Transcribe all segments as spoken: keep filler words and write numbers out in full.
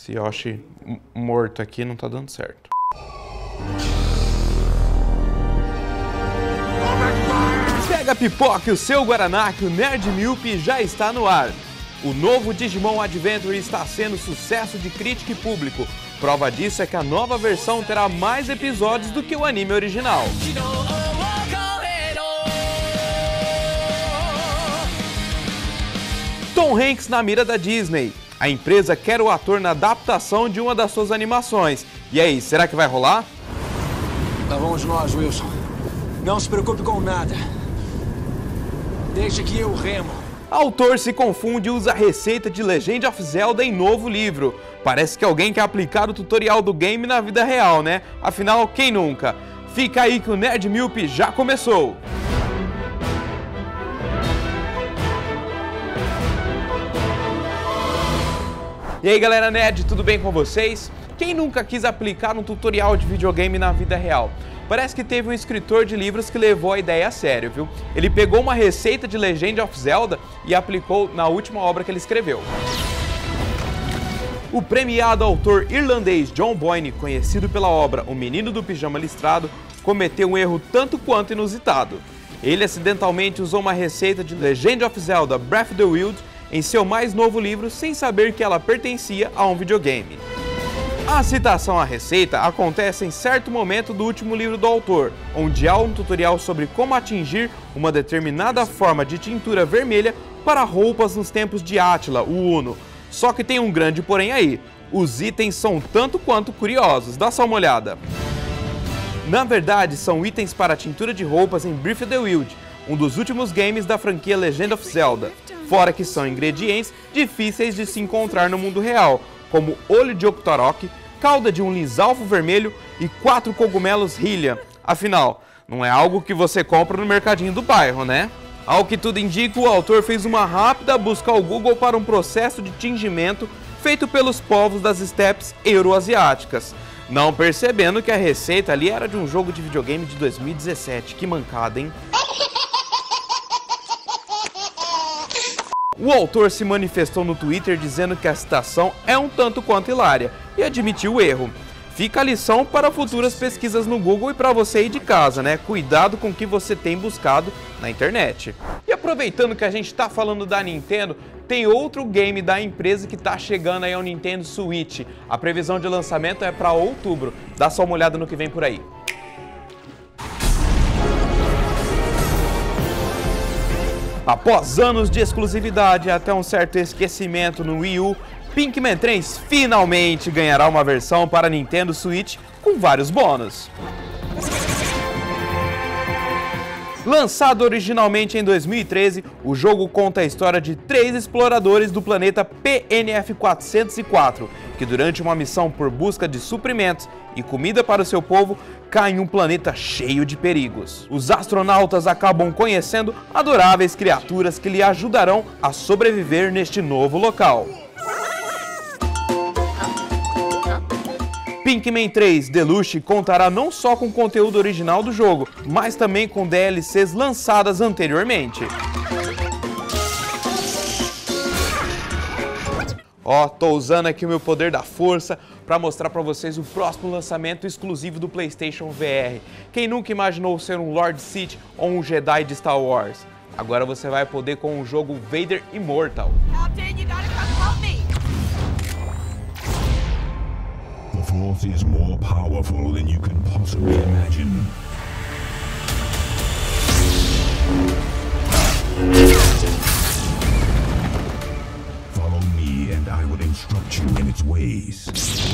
Esse Yoshi morto aqui não tá dando certo. Pega a pipoca e o seu Guaraná que o Nerd Míope já está no ar. O novo Digimon Adventure está sendo sucesso de crítica e público. Prova disso é que a nova versão terá mais episódios do que o anime original. Tom Hanks na mira da Disney. A empresa quer o ator na adaptação de uma das suas animações. E aí, será que vai rolar? Lá vamos nós, Wilson. Não se preocupe com nada. Deixa que eu remo. Autor se confunde e usa a receita de Legend of Zelda em novo livro. Parece que alguém quer aplicar o tutorial do game na vida real, né? Afinal, quem nunca? Fica aí que o Nerd Míope já começou! E aí galera nerd, tudo bem com vocês? Quem nunca quis aplicar um tutorial de videogame na vida real? Parece que teve um escritor de livros que levou a ideia a sério, viu? Ele pegou uma receita de Legend of Zelda e aplicou na última obra que ele escreveu. O premiado autor irlandês John Boyne, conhecido pela obra O Menino do Pijama Listrado, cometeu um erro tanto quanto inusitado. Ele acidentalmente usou uma receita de Legend of Zelda Breath of the Wild em seu mais novo livro sem saber que ela pertencia a um videogame. A citação à receita acontece em certo momento do último livro do autor, onde há um tutorial sobre como atingir uma determinada forma de tintura vermelha para roupas nos tempos de Átila, o Uno. Só que tem um grande porém aí, os itens são tanto quanto curiosos, dá só uma olhada. Na verdade, são itens para tintura de roupas em Breath of the Wild, um dos últimos games da franquia Legend of Zelda, fora que são ingredientes difíceis de se encontrar no mundo real, como olho de Octorok, cauda de um lisalfo vermelho e quatro cogumelos Hylian. Afinal, não é algo que você compra no mercadinho do bairro, né? Ao que tudo indica, o autor fez uma rápida busca ao Google para um processo de tingimento feito pelos povos das estepes euroasiáticas, não percebendo que a receita ali era de um jogo de videogame de dois mil e dezessete. Que mancada, hein? O autor se manifestou no Twitter dizendo que a citação é um tanto quanto hilária e admitiu o erro. Fica a lição para futuras pesquisas no Google e para você aí de casa, né? Cuidado com o que você tem buscado na internet. E aproveitando que a gente está falando da Nintendo, tem outro game da empresa que está chegando aí ao Nintendo Switch. A previsão de lançamento é para outubro. Dá só uma olhada no que vem por aí. Após anos de exclusividade e até um certo esquecimento no Wii U, Pikmin três finalmente ganhará uma versão para Nintendo Switch com vários bônus. Lançado originalmente em dois mil e treze, o jogo conta a história de três exploradores do planeta P N F quatrocentos e quatro, que durante uma missão por busca de suprimentos e comida para o seu povo, caem em um planeta cheio de perigos. Os astronautas acabam conhecendo adoráveis criaturas que lhe ajudarão a sobreviver neste novo local. Pikmin três Deluxe contará não só com o conteúdo original do jogo, mas também com D L Cs lançadas anteriormente. Ó, tô usando aqui o meu poder da força para mostrar para vocês o próximo lançamento exclusivo do PlayStation V R. Quem nunca imaginou ser um Lord Sith ou um Jedi de Star Wars? Agora você vai poder com o jogo Vader Immortal. The Force is more powerful than you can possibly imagine. Follow me and I will instruct you in its ways.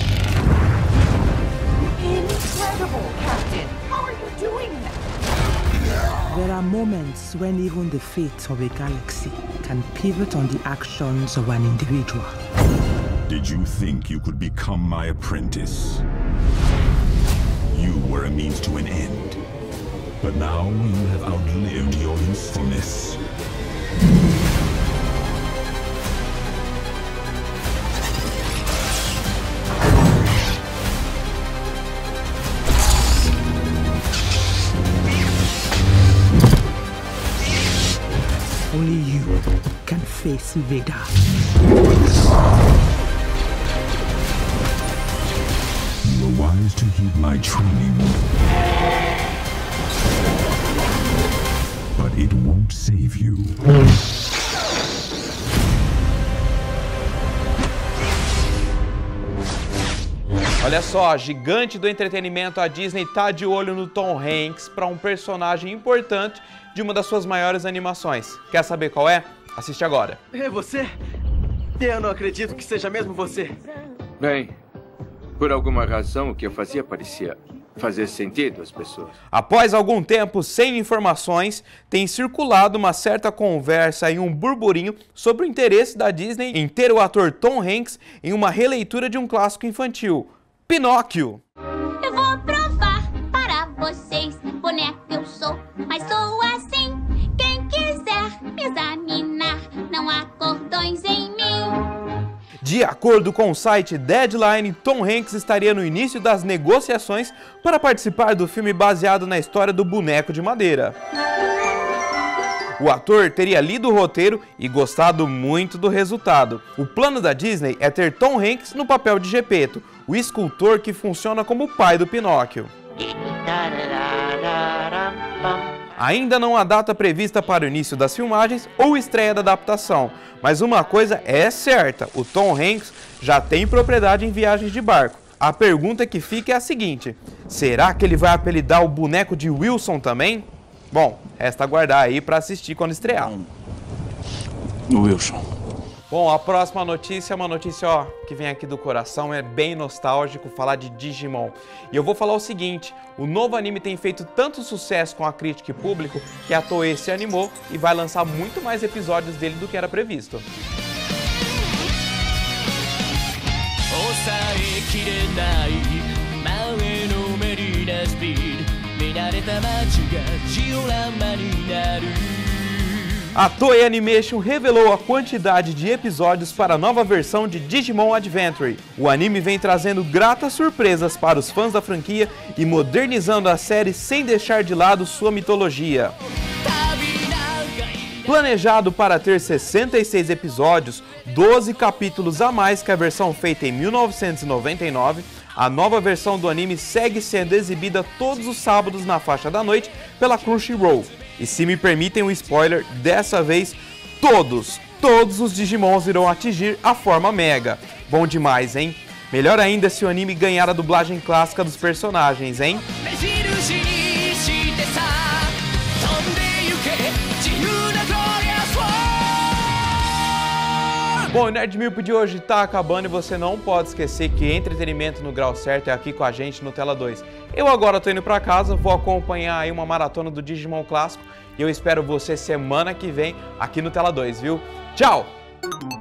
Incredible, Captain! How are you doing that? There are moments when even the fate of a galaxy can pivot on the actions of an individual. Did you think you could become my apprentice? You were a means to an end. But now you have outlived your usefulness. Only you can face Vader. my training. But it won't save you. Olha só, gigante do entretenimento, a Disney tá de olho no Tom Hanks para um personagem importante de uma das suas maiores animações. Quer saber qual é? Assiste agora. É você? Eu não acredito que seja mesmo você. Bem, por alguma razão o que eu fazia parecia fazer sentido às pessoas. Após algum tempo sem informações, tem circulado uma certa conversa e um burburinho sobre o interesse da Disney em ter o ator Tom Hanks em uma releitura de um clássico infantil, Pinóquio. Eu vou provar para vocês, boneco eu sou, mas sou assim. Quem quiser me examinar, não há cordões em mim. De acordo com o site Deadline, Tom Hanks estaria no início das negociações para participar do filme baseado na história do boneco de madeira. O ator teria lido o roteiro e gostado muito do resultado. O plano da Disney é ter Tom Hanks no papel de Gepeto, o escultor que funciona como o pai do Pinóquio. Ainda não há data prevista para o início das filmagens ou estreia da adaptação, mas uma coisa é certa, o Tom Hanks já tem propriedade em viagens de barco. A pergunta que fica é a seguinte: será que ele vai apelidar o boneco de Wilson também? Bom, resta aguardar aí para assistir quando estrear. Wilson. Bom, a próxima notícia é uma notícia ó, que vem aqui do coração, é bem nostálgico falar de Digimon. E eu vou falar o seguinte, o novo anime tem feito tanto sucesso com a crítica e público que a Toei se animou e vai lançar muito mais episódios dele do que era previsto. A Toei Animation revelou a quantidade de episódios para a nova versão de Digimon Adventure. O anime vem trazendo gratas surpresas para os fãs da franquia e modernizando a série sem deixar de lado sua mitologia. Planejado para ter sessenta e seis episódios, doze capítulos a mais que a versão feita em mil novecentos e noventa e nove, a nova versão do anime segue sendo exibida todos os sábados na faixa da noite pela Crunchyroll. E se me permitem um spoiler, dessa vez todos, todos os Digimons irão atingir a forma Mega. Bom demais, hein? Melhor ainda se o anime ganhar a dublagem clássica dos personagens, hein? Bom, o Nerd Míope de hoje tá acabando e você não pode esquecer que entretenimento no grau certo é aqui com a gente no Tela dois. Eu agora tô indo pra casa, vou acompanhar aí uma maratona do Digimon clássico e eu espero você semana que vem aqui no Tela dois, viu? Tchau!